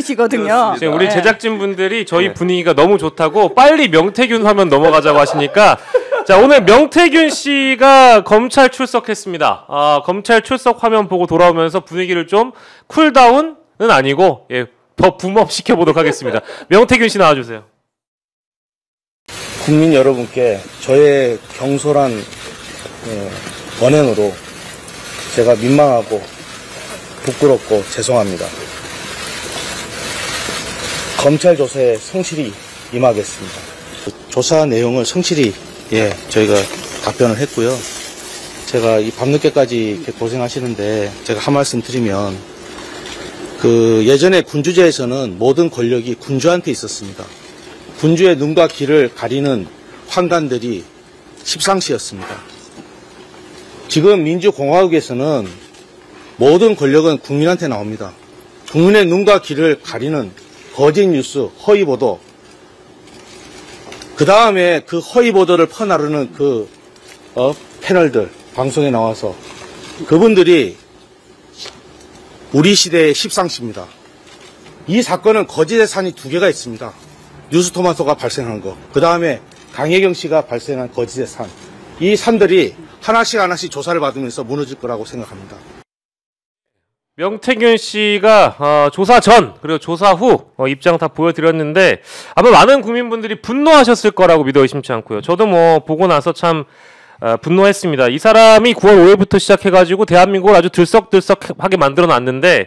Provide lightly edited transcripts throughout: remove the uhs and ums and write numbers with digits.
싶으시거든요. 지금 우리 제작진 분들이 저희 분위기가 너무 좋다고 빨리 명태균 화면 넘어가자고 하시니까 자, 오늘 명태균 씨가 검찰 출석했습니다. 검찰 출석 화면 보고 돌아오면서 분위기를 좀 쿨다운은 아니고 더 붐업 시켜보도록 하겠습니다. 명태균 씨 나와주세요. 국민 여러분께 저의 경솔한 언행으로 제가 민망하고 부끄럽고 죄송합니다. 검찰 조사에 성실히 임하겠습니다. 조사 내용을 성실히 저희가 답변을 했고요. 제가 이 밤늦게까지 이렇게 고생하시는데 제가 한 말씀 드리면 예전에 군주제에서는 모든 권력이 군주한테 있었습니다. 군주의 눈과 귀를 가리는 환관들이 십상시였습니다. 지금 민주공화국에서는 모든 권력은 국민한테 나옵니다. 국민의 눈과 귀를 가리는 거짓 뉴스, 허위 보도, 그 다음에 그 허위 보도를 퍼나르는 패널들, 방송에 나와서 그분들이 우리 시대의 십상시입니다. 이 사건은 거짓의 산이 2개가 있습니다. 뉴스토마토가 발생한 거, 그 다음에 강혜경 씨가 발생한 거짓의 산. 이 산들이 하나씩 조사를 받으면서 무너질 거라고 생각합니다. 명태균 씨가 조사 전 그리고 조사 후 입장 다 보여드렸는데 아마 많은 국민분들이 분노하셨을 거라고 믿어 의심치 않고요. 저도 보고 나서 참 분노했습니다. 이 사람이 9월 5일부터 시작해가지고 대한민국을 아주 들썩들썩하게 만들어놨는데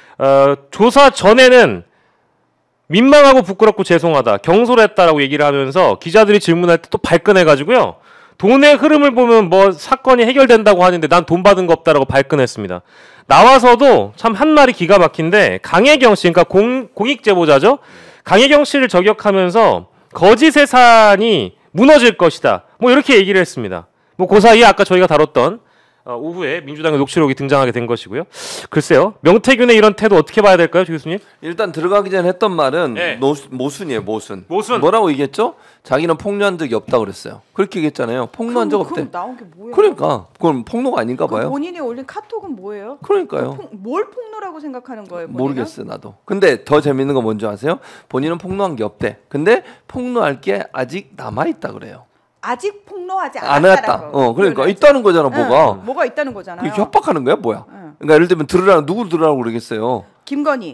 조사 전에는 민망하고 부끄럽고 죄송하다, 경솔했다라고 얘기를 하면서 기자들이 질문할 때 또 발끈해가지고요. 돈의 흐름을 보면 사건이 해결된다고 하는데 난 돈 받은 거 없다라고 발끈했습니다. 나와서도 참 한 말이 기가 막힌데 강혜경 씨, 그러니까 공익 제보자죠. 강혜경 씨를 저격하면서 거짓의 산이 무너질 것이다. 이렇게 얘기를 했습니다. 그 사이에 아까 저희가 다뤘던 오후에 민주당의 녹취록이 등장하게 된 것이고요. 글쎄요, 명태균의 이런 태도 어떻게 봐야 될까요, 조 교수님? 일단 들어가기 전에 했던 말은 모순이에요, 모순. 뭐라고 얘기했죠? 자기는 폭로한 적이 없다고 그랬어요. 그렇게 얘기했잖아요. 폭로한 적 없대. 그럼 나온 게 뭐예요? 그러니까 그건 폭로가 아닌가 봐요. 본인이 올린 카톡은 뭐예요? 그러니까요. 뭘 폭로라고 생각하는 거예요, 본인은? 모르겠어요, 나도. 근데 더 재밌는 건 뭔지 아세요? 본인은 폭로한 게 없대. 근데 폭로할 게 아직 남아있다 그래요. 아직 폭로하지 안 했다. 그러니까 있다는 거잖아, 뭐가 있다는 거잖아요. 협박하는 거야, 뭐야? 그러니까 예를 들면 누구 들으라고 그러겠어요? 김건희.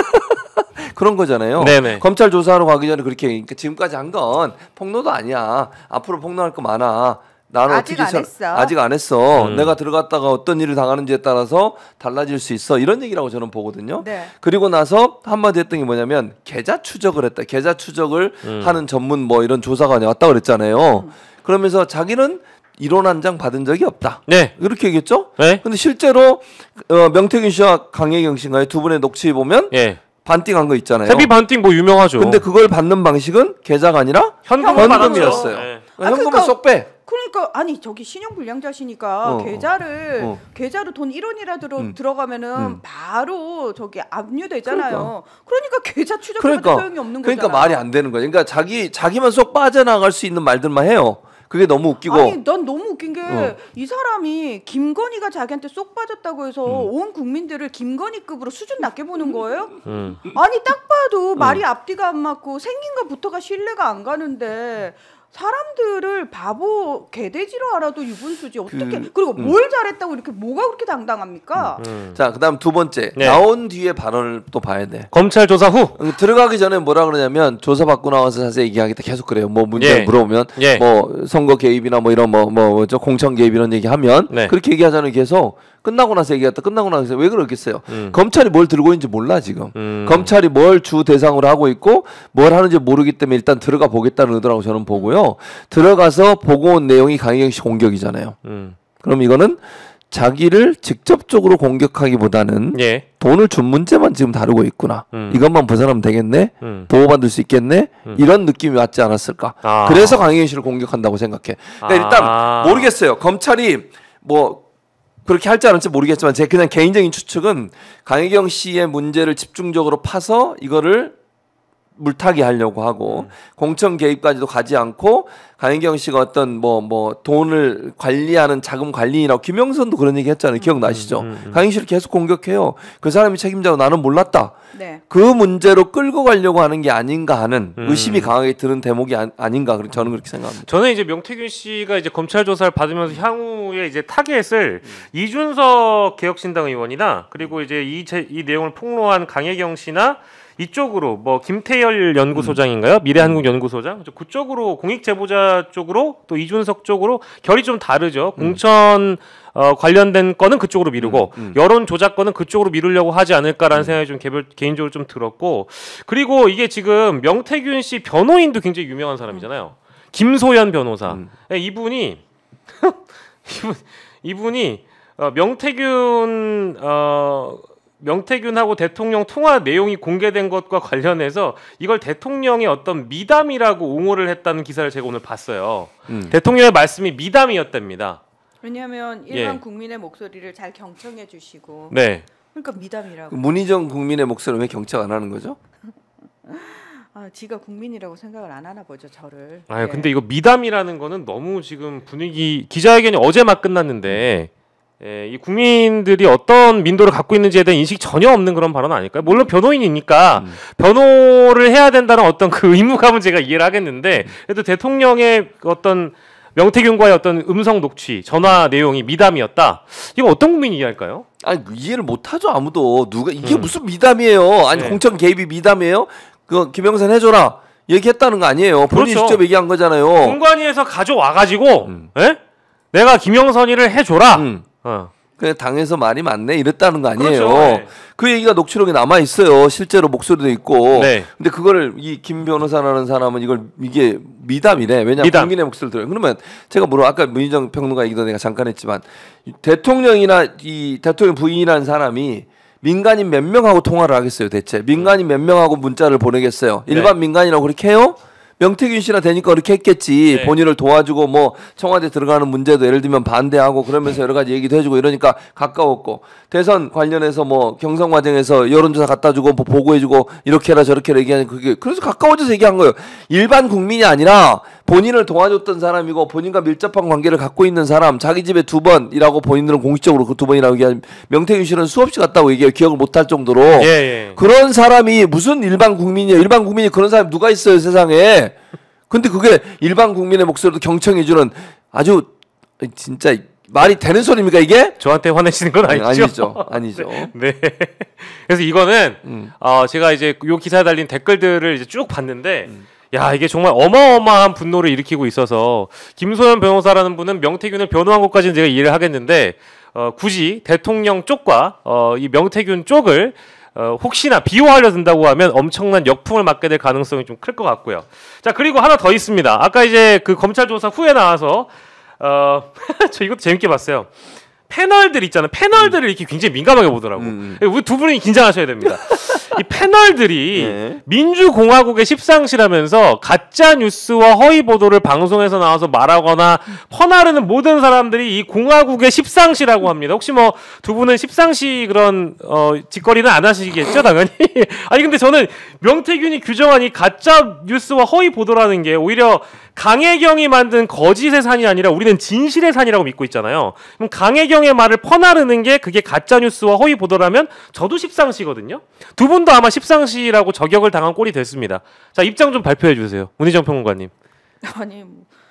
그런 거잖아요. 네네. 검찰 조사하러 가기 전에 그렇게 그러니까 지금까지 한 건 폭로도 아니야. 앞으로 폭로할 거 많아. 나는 아직 안 했어. 아직 안 했어. 내가 들어갔다가 어떤 일을 당하는지에 따라서 달라질 수 있어. 이런 얘기라고 저는 보거든요. 네. 그리고 나서 한마디 했던 게 뭐냐면 계좌 추적을 했다. 계좌 추적을 하는 전문 이런 조사가 왔다 그랬잖아요. 그러면서 자기는 1원 한 장 받은 적이 없다. 네. 이렇게 얘기했죠? 네. 근데 실제로 명태균 씨와 강혜경 씨인가요? 두 분의 녹취 보면 반띵한 거 있잖아요. 세비 반띵 유명하죠. 근데 그걸 받는 방식은 계좌가 아니라 현금이었어요. 네. 현금을 쏙 빼. 그러니까 저기 신용불량자시니까 계좌로 돈 1원이라도 들어가면은 바로 저기 압류되잖아요. 그러니까 계좌 추적해도 소용이 없는 거잖아요. 그러니까 말이 안 되는 거예요. 그러니까 자기만 쏙 빠져나갈 수 있는 말들만 해요. 그게 너무 웃기고. 아니 난 너무 웃긴 게 이 사람이 김건희가 자기한테 쏙 빠졌다고 해서 온 국민들을 김건희급으로 수준 낮게 보는 거예요? 아니 딱 봐도 말이 앞뒤가 안 맞고 생긴 것부터가 신뢰가 안 가는데 사람들을 바보 개돼지로 알아도 유분수지 어떻게 그리고 뭘 잘했다고 이렇게 뭐가 그렇게 당당합니까? 자, 그다음 두 번째 나온 뒤에 발언을 또 봐야 돼. 검찰 조사 후 들어가기 전에 뭐라 그러냐면 조사 받고 나와서 자세히 얘기하겠다 계속 그래요. 문제 물어보면 선거 개입이나 이런 공천 개입 이런 얘기하면 그렇게 얘기하잖아요. 계속 끝나고 나서 얘기했다. 끝나고 나서 왜 그러겠어요? 검찰이 뭘 들고 있는지 몰라 지금. 검찰이 뭘 주 대상으로 하고 있고 뭘 하는지 모르기 때문에 일단 들어가 보겠다는 의도라고 저는 보고요. 들어가서 보고 온 내용이 강혜경 씨 공격이잖아요. 그럼 이거는 자기를 직접적으로 공격하기보다는 돈을 준 문제만 지금 다루고 있구나. 이것만 벗어나면 되겠네. 보호받을 수 있겠네. 이런 느낌이 왔지 않았을까. 그래서 강혜경 씨를 공격한다고 생각해. 그러니까 일단 모르겠어요. 검찰이 그렇게 할지 않을지 모르겠지만 제 그냥 개인적인 추측은 강혜경 씨의 문제를 집중적으로 파서 이거를 물타기 하려고 하고 공천 개입까지도 가지 않고 강혜경 씨가 어떤 뭐 돈을 관리하는 자금 관리인이라고 김영선도 그런 얘기 했잖아요. 기억나시죠? 강혜경 씨를 계속 공격해요. 그 사람이 책임자고 나는 몰랐다. 네. 그 문제로 끌고 가려고 하는 게 아닌가 하는 의심이 강하게 드는 대목이 아닌가 저는 그렇게 생각합니다. 저는 이제 명태균 씨가 이제 검찰 조사를 받으면서 향후에 이제 타겟을 이준석 개혁신당 의원이나 그리고 이제 이 내용을 폭로한 강혜경 씨나 이쪽으로 뭐 김태열 연구소장인가요? 미래한국연구소장 그쪽으로 공익제보자 쪽으로 또 이준석 쪽으로 결이 좀 다르죠. 공천 관련된 거는 그쪽으로 미루고 여론 조작 거는 그쪽으로 미루려고 하지 않을까라는 생각이 좀 개인적으로 좀 들었고 그리고 이게 지금 명태균 씨 변호인도 굉장히 유명한 사람이잖아요. 김소연 변호사. 이분이 명태균하고 대통령 통화 내용이 공개된 것과 관련해서 이걸 대통령의 어떤 미담이라고 옹호를 했다는 기사를 제가 오늘 봤어요. 대통령의 말씀이 미담이었답니다. 왜냐하면 일반 국민의 목소리를 잘 경청해 주시고 네. 그러니까 미담이라고. 문희정 국민의 목소리를 왜 경청 안 하는 거죠? 지가 국민이라고 생각을 안 하나 보죠, 저를. 근데 이거 미담이라는 거는 너무 지금 분위기 기자회견이 어제 막 끝났는데 이 국민들이 어떤 민도를 갖고 있는지에 대한 인식이 전혀 없는 그런 발언 아닐까요? 물론 변호인이니까 변호를 해야 된다는 어떤 그 의무감은 제가 이해를 하겠는데 그래도 대통령의 어떤 명태균과의 어떤 음성 녹취, 전화 내용이 미담이었다. 이거 어떤 국민이 이해할까요? 아니 이해를 못하죠 아무도. 누가 이게 무슨 미담이에요? 아니 공천 개입이 미담이에요? 그 김영선 해줘라 얘기했다는 거 아니에요? 본인이 그렇죠. 직접 얘기한 거잖아요. 공관위에서 가져와가지고 내가 김영선이를 해줘라. 그냥 당에서 말이 많네 이랬다는 거 아니에요. 그렇죠. 네. 그 얘기가 녹취록에 남아 있어요. 실제로 목소리도 있고. 네. 근데 그거를 이 김 변호사라는 사람은 이게 미담이래. 왜냐하면 국민의 목소리를 들어요. 그러면 제가 아까 문희정 평론가 얘기도 내가 잠깐 했지만 대통령이나 이 대통령 부인이라는 사람이 민간인 몇 명하고 통화를 하겠어요 대체? 민간인 몇 명하고 문자를 보내겠어요? 일반 민간인하고 그렇게 해요? 명태균 씨나 되니까 그렇게 했겠지. 네. 본인을 도와주고 뭐 청와대 들어가는 문제도 예를 들면 반대하고 그러면서 여러 가지 얘기도 해주고 이러니까 가까웠고 대선 관련해서 뭐 경선 과정에서 여론조사 갖다 주고 뭐 보고해주고 이렇게 해라 저렇게 해라 얘기하는 그게 그래서 가까워져서 얘기한 거예요. 일반 국민이 아니라 본인을 도와줬던 사람이고 본인과 밀접한 관계를 갖고 있는 사람 자기 집에 2번이라고 본인들은 공식적으로 그 2번이라고 얘기하면 명태균 씨는 수없이 갔다고 얘기해요. 기억을 못할 정도로. 그런 사람이 무슨 일반 국민이에요. 일반 국민이 그런 사람이 누가 있어요 세상에. 근데 그게 일반 국민의 목소리도 경청해주는 아주 진짜 말이 되는 소리입니까 이게? 저한테 화내시는 건 아니죠? 아니죠. 네. 그래서 이거는 제가 이제 요 기사에 달린 댓글들을 이제 쭉 봤는데 야 이게 정말 어마어마한 분노를 일으키고 있어서 김소연 변호사라는 분은 명태균을 변호한 것까지는 제가 이해를 하겠는데 굳이 대통령 쪽과 이 명태균 쪽을 혹시나 비호하려 든다고 하면 엄청난 역풍을 맞게 될 가능성이 좀 클 것 같고요. 자 그리고 하나 더 있습니다. 아까 이제 그 검찰 조사 후에 나와서 저 이것도 재밌게 봤어요. 패널들 있잖아요. 패널들을 이렇게 굉장히 민감하게 보더라고. 우리 두 분이 긴장하셔야 됩니다. 이 패널들이 민주공화국의 십상시라면서 가짜 뉴스와 허위 보도를 방송에서 나와서 말하거나 퍼나르는 모든 사람들이 이 공화국의 십상시라고 합니다. 혹시 뭐 두 분은 십상시 그런 짓거리는 안 하시겠죠, 당연히. 아니 근데 저는 명태균이 규정한 이 가짜 뉴스와 허위 보도라는 게 오히려 강혜경이 만든 거짓의 산이 아니라 우리는 진실의 산이라고 믿고 있잖아요. 그럼 강혜경의 말을 퍼나르는 게 그게 가짜뉴스와 허위 보도라면 저도 십상시거든요. 두 분도 아마 십상시라고 저격을 당한 꼴이 됐습니다. 자 입장 좀 발표해 주세요. 문희정 평론가님. 아니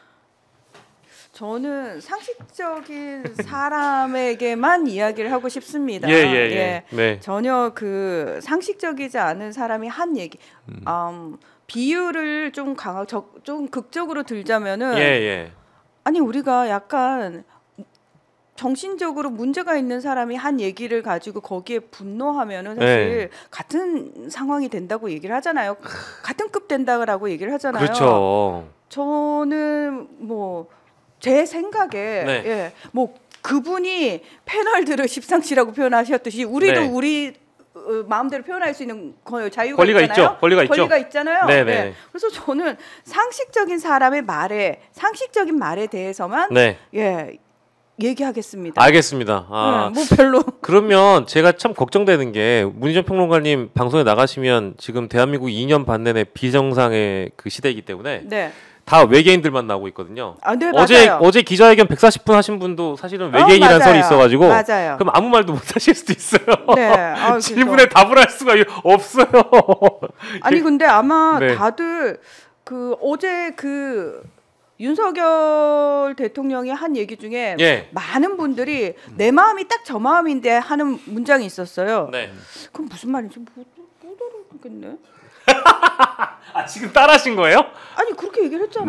저는 상식적인 사람에게만 이야기를 하고 싶습니다. 네. 전혀 그 상식적이지 않은 사람이 한 얘기 비유를 좀 좀 극적으로 들자면은 아니 우리가 약간 정신적으로 문제가 있는 사람이 한 얘기를 가지고 거기에 분노하면은 사실 같은 상황이 된다고 얘기를 하잖아요. 같은 급 된다고 얘기를 하잖아요. 그렇죠. 저는 뭐 제 생각에 뭐 그분이 패널들을 십상시라고 표현하셨듯이 우리도 우리 마음대로 표현할 수 있는 자유가 권리가 있잖아요. 권리가 있잖아요. 네. 그래서 저는 상식적인 사람의 상식적인 말에 대해서만 얘기하겠습니다. 알겠습니다. 뭐 별로. 그러면 제가 참 걱정되는 게 문희정 평론가님 방송에 나가시면 지금 대한민국 2년 반 내내 비정상의 그 시대이기 때문에 다 외계인들만 나오고 있거든요. 아, 네, 어제 기자회견 140분 하신 분도 사실은 외계인이라는 설이 있어가지고 맞아요. 그럼 아무 말도 못 하실 수도 있어요. 네. 질문에 답을 할 수가 없어요. 아니 근데 아마 네. 다들 그 어제 그 윤석열 대통령이 한 얘기 중에 예. 많은 분들이 내 마음이 딱 저 마음인데 하는 문장이 있었어요. 네. 그럼 무슨 말인지 못 알아보겠네. 아 지금 따라하신 거예요? 아니 그렇게 얘기를 했잖아.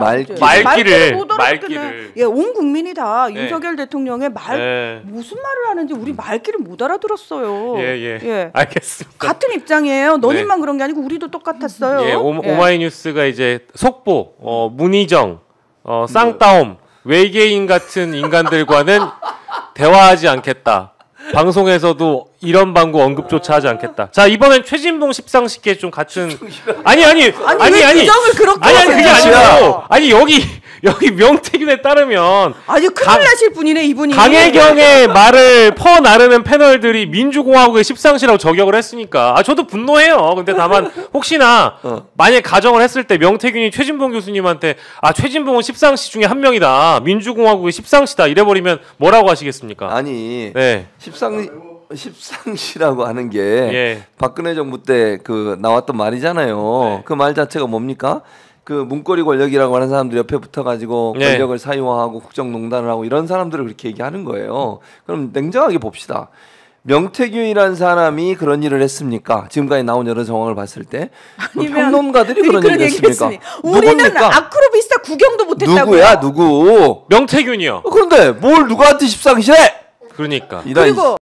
말귀를. 예, 온 국민이 다 네. 윤석열 대통령의 무슨 말을 하는지 우리 말귀를 못 알아들었어요. 예. 알겠습니다. 같은 입장이에요. 너님만 그런 게 아니고 우리도 똑같았어요. 예, 오마이뉴스가 이제 속보, 문희정, 쌍따옴, 외계인 같은 인간들과는 대화하지 않겠다. 방송에서도 이런 방구 언급조차 하지 않겠다. 자 이번엔 최진봉 십상식에 좀 같은 아니 규정을 그렇게 그게 아니고 아니 여기 명태균에 따르면 아니 큰일 나실 분이네 이분이. 강혜경의 말을 퍼나르는 패널들이 민주공화국의 십상시라고 저격을 했으니까 저도 분노해요. 근데 다만 혹시나 만약 가정을 했을 때 명태균이 최진봉 교수님한테 최진봉은 십상시 중에 한 명이다. 민주공화국의 십상시다 이래버리면 뭐라고 하시겠습니까? 아니 네. 십상시라고 하는 게 박근혜 정부 때 그 나왔던 말이잖아요. 그 말 자체가 뭡니까? 그 문고리 권력이라고 하는 사람들 옆에 붙어가지고 권력을 사유화하고 국정농단을 하고 이런 사람들을 그렇게 얘기하는 거예요. 그럼 냉정하게 봅시다. 명태균이라는 사람이 그런 일을 했습니까? 지금까지 나온 여러 정황을 봤을 때 평론가들이 그런 일을 했습니까? 우리는 아크로비스타 구경도 못했다고요. 누구야? 누구? 명태균이요. 그런데 뭘 누구한테 십상시래? 그러니까. 그리고